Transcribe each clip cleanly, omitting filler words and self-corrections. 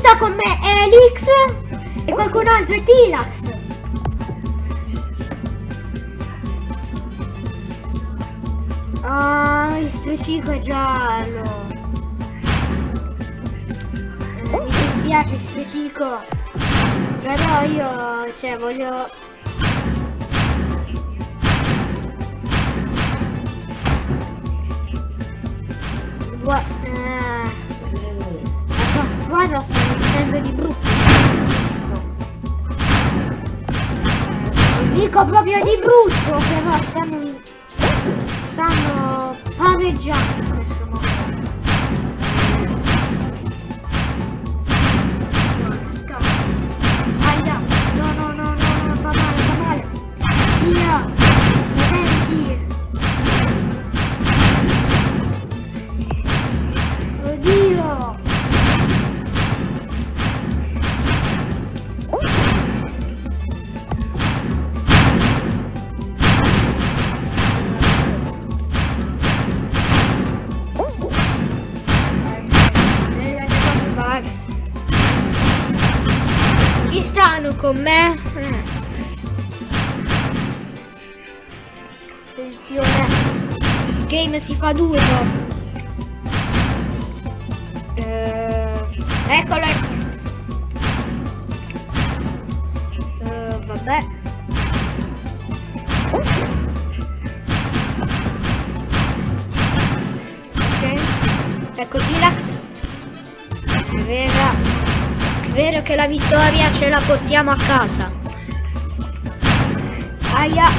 sta con me è Elix e qualcun altro è Tilax. Ah, il Stecico è giallo. Mi dispiace Stecico, però io, cioè, voglio... La tua squadra sta vincendo di brutto. Non dico proprio di brutto, però stanno pareggiando in questo momento. Aia, no, fa male. Via, senti. Oddio. Chi stanno con me? Attenzione, il game si fa duro. Eccolo. Vabbè. Ok. Ecco Tilax. È vero che la vittoria ce la portiamo a casa. Aia.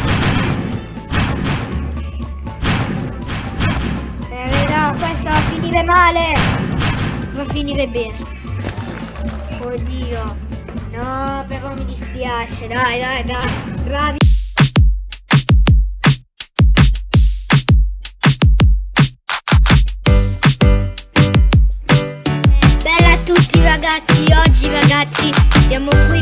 Questa va a finire male. Va a finire bene. Oddio. No, però mi dispiace. Dai. Bravi. Bella a tutti ragazzi. Oggi ragazzi siamo qui